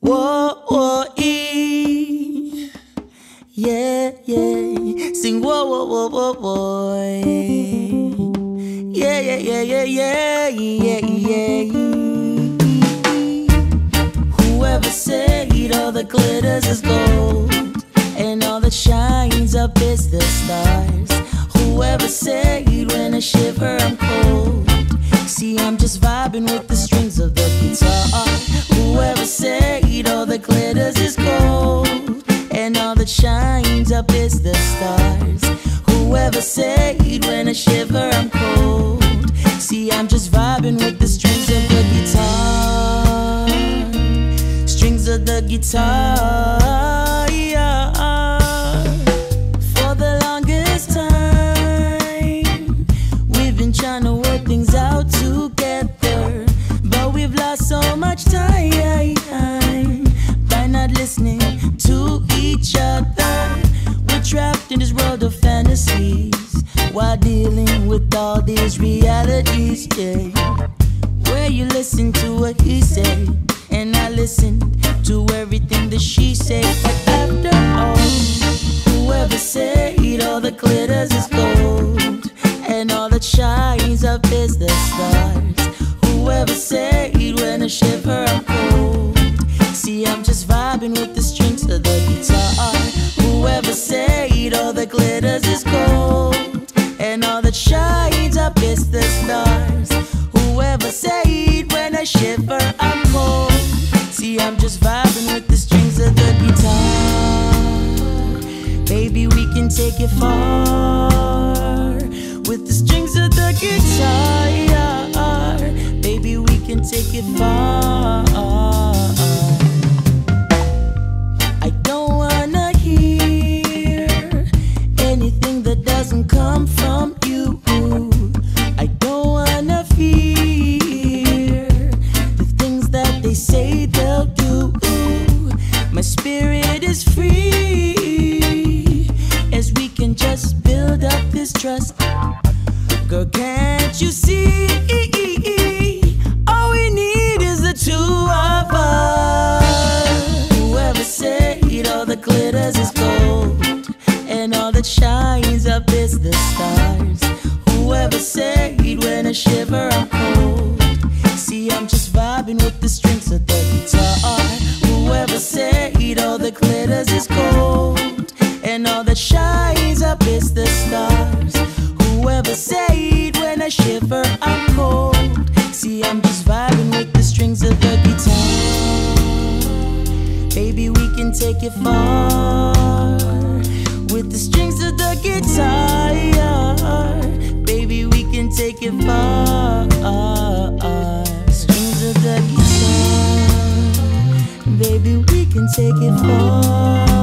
Whoa, whoa, ee. Yeah, yeah. Sing whoa, whoa, whoa, whoa, whoa. Yeah, yeah, yeah, yeah, yeah, yeah, yeah. Whoever said all that glitters is gold and all that shines up is the stars? Whoever said when I shiver I'm cold? See, I'm just vibing with the strings of the guitar. Whoever said all that glitters is gold and all that shines up is the stars? Whoever said when I shiver I'm cold? See, I'm just vibing with the strings of the guitar. Strings of the guitar, yeah. For the longest time we've been trying to work things out together, but we've lost so much time by not listening to each other. We're trapped in this world of fantasies while dealing with all these realities, yeah. Where you listen to what he said and I listened to everything that she said. But after all, whoever said all that glitters is gold and all that shines up is the stars? Whoever said when I shiver I'm cold? See, I'm just vibing with the strings of the guitar. Whoever said all that glitters is gold and all that shines up is the stars? Whoever said when I shiver I'm cold? See, I'm just vibing with the strings of the guitar. Baby, we can take it far with the strings of the guitar, yeah. Baby, we can take it far. I don't wanna hear anything that doesn't come from you. I don't wanna fear the things that they say they'll do. My spirit is free as we can just build up this trust. Girl, can't you see? All we need is the two of us. Whoever said all that glitters is gold and all that shines up is the stars? Whoever said when I shiver I'm cold? See, I'm just vibing with the strings of the guitar. Whoever said all that glitters is gold and all that shines up is the stars? Whoever said when I shiver I'm cold? See, I'm just vibing with the strings of the guitar. Baby, we can take it far with the strings of the guitar, yeah. Baby, we can take it far. Strings of the guitar. Baby, we can take it far.